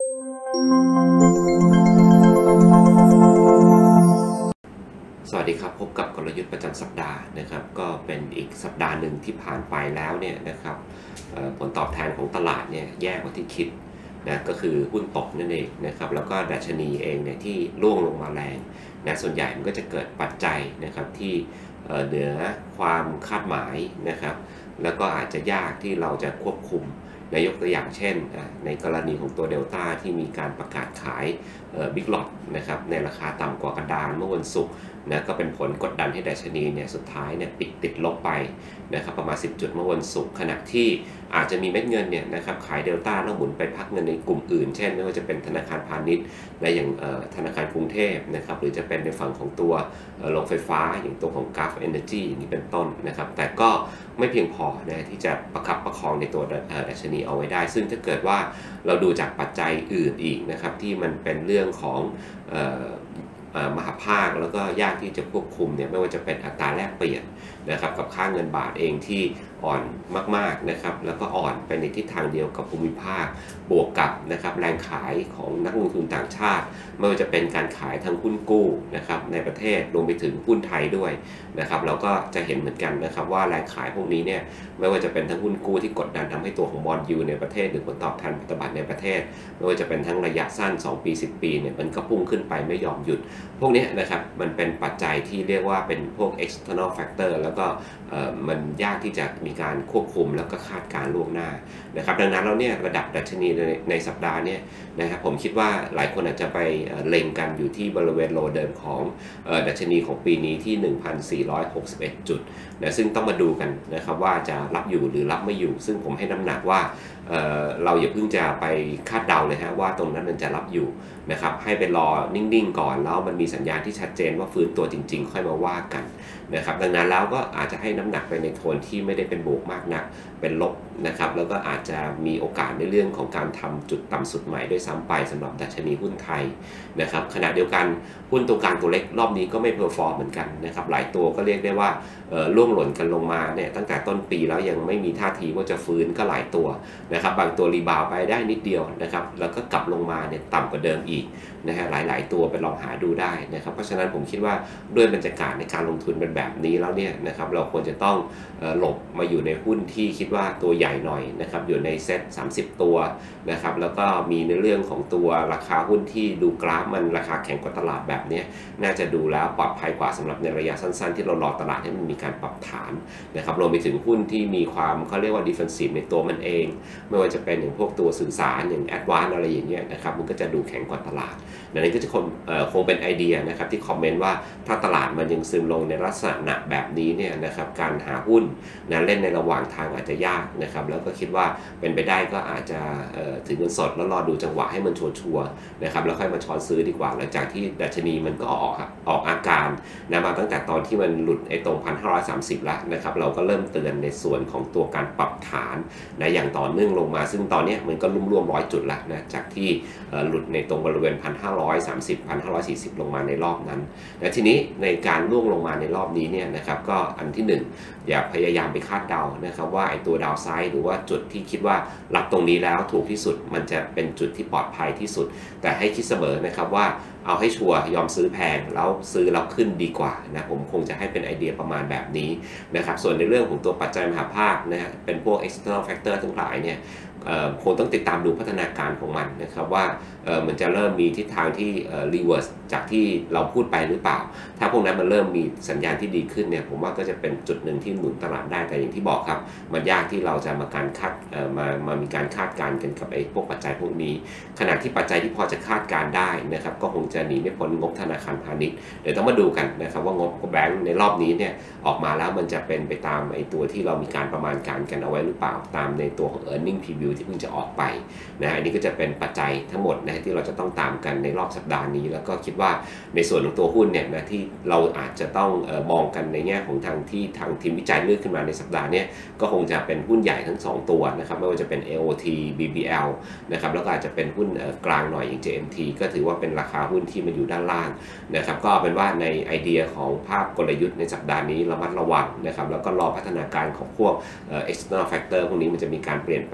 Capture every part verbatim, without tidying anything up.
สวัสดีครับพบกับกลยุทธ์ประจำสัปดาห์นะครับก็เป็นอีกสัปดาห์หนึ่งที่ผ่านไปแล้วเนี่ยนะครับผลตอบแทนของตลาดเนี่ยแย่กว่าที่คิดนะก็คือหุ้นตกนั่นเองนะครับแล้วก็ดัชนีเองเนี่ยที่ร่วงลงมาแรงนะส่วนใหญ่มันก็จะเกิดปัจจัยนะครับที่เหนือความคาดหมายนะครับแล้วก็อาจจะยากที่เราจะควบคุมนายกตัวอย่างเช่นในกรณีของตัวเดลต้าที่มีการประกาศขายบิ๊กล็อตนะครับในราคาต่ำกว่ากระดานเมื่อวันศุกร์นะก็เป็นผลกดดันให้ดัชนีเนี่ยสุดท้ายเนี่ยปิดติดลบไปนะครับประมาณสิบจุดเมื่อวันศุกร์ขณะที่อาจจะมีเม็ดเงินเนี่ยนะครับขายเดลต้าแล้วหมุนไปพักเงินในกลุ่มอื่นเช่นไม่ว่าจะเป็นธนาคารพาณิชย์และอย่างธนาคารกรุงเทพนะครับหรือจะเป็นในฝั่งของตัวโรงไฟฟ้าอย่างตัวของ Gulf Energy อย่างนี้เป็นต้นนะครับแต่ก็ไม่เพียงพอนะที่จะประคับประคองในตัวดัชนีเอาไว้ได้ซึ่งถ้าเกิดว่าเราดูจากปัจจัยอื่นอีกนะครับที่มันเป็นเรื่องของมหาภาคแล้วก็ยากที่จะควบคุมเนี่ยไม่ว่าจะเป็นอัตราแลกเปลี่ยนนะครับกับค่าเงินบาทเองที่อ่อนมากๆนะครับแล้วก็อ่อนไปในทิศทางเดียวกับภูมิภาคบวกกับนะครับแรงขายของนักลงทุนต่างชาติไม่ว่าจะเป็นการขายทั้งหุ้นกู้นะครับในประเทศรวมไปถึงหุ้นไทยด้วยนะครับเราก็จะเห็นเหมือนกันนะครับว่าแรงขายพวกนี้เนี่ยไม่ว่าจะเป็นทั้งหุ้นกู้ที่กดดันทำให้ตัวของบอนด์ยิลด์ในประเทศหรือผลตอบแทนพันธบัตรในประเทศไม่ว่าจะเป็นทั้งระยะสั้นสองปีสิบปีเนี่ยมันก็พุ่งขึ้นไปไม่ยอมหยุดพวกนี้นะครับมันเป็นปัจจัยที่เรียกว่าเป็นพวก external factor แล้วก็มันยากที่จะมีการควบคุมแล้วก็คาดการล่วงหน้านะครับดังนั้นแล้วเนี่ยระดับดัชนีในในสัปดาห์นี้นะครับผมคิดว่าหลายคนอาจจะไปเล็งกันอยู่ที่บริเวณโลเดิมของดัชนีของปีนี้ที่ หนึ่งพันสี่ร้อยหกสิบเอ็ด จุดนะซึ่งต้องมาดูกันนะครับว่าจะรับอยู่หรือรับไม่อยู่ซึ่งผมให้น้ำหนักว่า เ, เราอย่าเพิ่งจะไปคาดเดาเลยฮะว่าตรงนั้นมันจะรับอยู่นะครับให้ไปรอนิ่งๆก่อนแล้วมันมีสัญญาณที่ชัดเจนว่าฟื้นตัวจริงๆค่อยมาว่ากันนะครับดังนั้นแล้วก็อาจจะให้น้ำหนักไปในโทนที่ไม่ได้เป็นบวกมากนักเป็นลบนะครับแล้วก็อาจจะมีโอกาสในเรื่องของการทำจุดต่ำสุดใหม่ด้วยซ้ำไปสำหรับดัชนีหุ้นไทยนะครับขณะเดียวกันหุ้นตัวกลางตัวเล็กรอบนี้ก็ไม่เพอร์ฟอร์มเหมือนกันนะครับหลายตัวก็เรียกได้ว่าล่วงหล่นกันลงมาเนี่ยตั้งแต่ต้นปีแล้วยังไม่มีท่าทีว่าจะฟื้นก็หลายตัวนะครับบางตัวรีบาวไปได้นิดเดียวนะครับแล้วก็กลับลงมาเนี่ยต่ำกว่าเดิมอีกนะฮะหลายๆตัวไปลองหาดูได้นะครับเพราะฉะนั้นผมคิดว่าด้วยบรรยากาศในการลงทุนเป็นแบบนี้แล้วเนี่ยนะครับเราควรจะต้องหลบมาอยู่ในหุ้นที่คิดว่าตัวใหญ่หน่อยนะครับอยู่ในเซ็ตสามสิบตัวนะครับแล้วก็มีในเรื่องของตัวราคาหุ้นที่ดูกราฟมันราคาแข็งกว่าตลาดแบบนี้น่าจะดูแล้วปลอดภัยกว่าสำหรับในระยะสั้นๆที่เรารอตลาดให้มันมีการปรับฐานนะครับรวมไปถึงหุ้นที่มีความเขาเรียกว่า defensive ในตัวมันเองไม่ว่าจะเป็นอย่างพวกตัวสื่อสารอย่าง advance อะไรอย่างเงี้ยนะครับมันก็จะดูแข็งกว่าตลาดดังนั้นก็จะคงคงเป็นไอเดียนะครับที่คอมเมนต์ว่าถ้าตลาดมันยังซึมลงในลักษณะแบบนี้เนี่ยนะครับการหาหุ้นนะเล่นในระหว่างทางอาจจะยากนะครับแล้วก็คิดว่าเป็นไปได้ก็อาจจะถือเงินสดแล้วรอดูจังหวะให้มันชัวร์ๆนะครับแล้วค่อยมาช้อนซื้อดีกว่าหลังจากที่ดัชนีมันก็ออกออกอาการนะมาตั้งแต่ตอนที่มันหลุดไอ้ตรง หนึ่งพันห้าร้อยสามสิบ แล้วนะครับเราก็เริ่มเตือนในส่วนของตัวการปรับฐานนะอย่างต่อเนื่องลงมาซึ่งตอนนี้มันก็ลุ่มรวมร้อยจุดแล้วนะจากที่หลุดในตรงบริเวณ หนึ่งพันห้าร้อยสามสิบ หนึ่งพันห้าร้อยสี่สิบ ลงมาในรอบนั้นและทีนี้ในการล่วงลงมาในรอบนี้เนี่ยนะครับก็อันที่หนึ่งอย่าพยายามไปคาดเดานะครับว่าไอ้ตัวดาวไซด์หรือว่าจุดที่คิดว่ารับตรงนี้แล้วถูกที่สุดมันจะเป็นจุดที่ปลอดภัยที่สุดแต่ให้คิดเสมอนะครับว่าเอาให้ชัวร์ยอมซื้อแพงแล้วซื้อแล้วขึ้นดีกว่านะผมคงจะให้เป็นไอเดียประมาณแบบนี้นะครับส่วนในเรื่องของตัวปัจจัยมหาภาคนะฮะเป็นพวก external factor ทั้งหลายเนี่ยคงต้องติดตามดูพัฒนาการของมันนะครับว่ามันจะเริ่มมีทิศทางที่ reverse จากที่เราพูดไปหรือเปล่าถ้าพวกนั้นมันเริ่มมีสัญญาณที่ดีขึ้นเนี่ยผมว่าก็จะเป็นจุดหนึ่งที่หนุนตลาดได้แต่อย่างที่บอกครับมันยากที่เราจะมาการคาดมามามีการคาดการณ์กันกับไอ้พวกปัจจัยพวกนี้ขณะที่ปัจจัยที่พอจะคาดการณ์ได้นะครับก็คงจะหนีไม่พ้นงบธนาคารพาณิชย์เดี๋ยวต้องมาดูกันนะครับว่างบแบงก์ในรอบนี้เนี่ยออกมาแล้วมันจะเป็นไปตามไอ้ตัวที่เรามีการประมาณการกันเอาไว้หรือเปล่าตามในตัวของ earning preview ที่เพิ่งจะออกไปนะอันนี้ก็จะเป็นปัจจัยทั้งหมดนะที่เราจะต้องตามกันในรอบสัปดาห์นี้แล้วก็คิดว่าในส่วนของตัวหุ้นเนี่ยนะที่เราอาจจะต้องเอ่อมองกันในแง่ของทางที่ทางทีมวิจัยเลือกขึ้นมาในสัปดาห์นี้ก็คงจะเป็นหุ้นใหญ่ทั้งสองตัวนะครับไม่ว่าจะเป็น เอ โอ ที บี บี แอล นะครับแล้วก็อาจจะเป็นหุ้นกลางหน่อยอย่าง เจ เอ็ม ที ก็ถือว่าเป็นราคาหุ้นที่มันอยู่ด้านล่างนะครับก็เป็นว่าในไอเดียของภาพกลยุทธ์ในสัปดาห์นี้ระมัดระวังนะครับแล้วก็รอพัฒนาการของพวก external factor พวกนี้มันจะมีการเปลี่ยนแปลงไป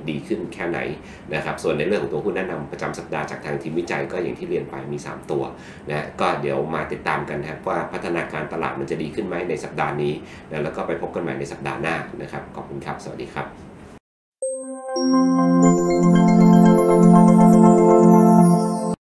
ดีขึ้นแค่ไหนนะครับส่วนในเรื่องของตัวหุ้นแนะนำประจำสัปดาห์จากทางทีมวิจัยก็อย่างที่เรียนไปมีสามตัวนะก็เดี๋ยวมาติดตามกันนะครับว่าพัฒนาการตลาดมันจะดีขึ้นไหมในสัปดาห์นี้นะแล้วก็ไปพบกันใหม่ในสัปดาห์หน้านะครับขอบคุณครับสวัสดีครับ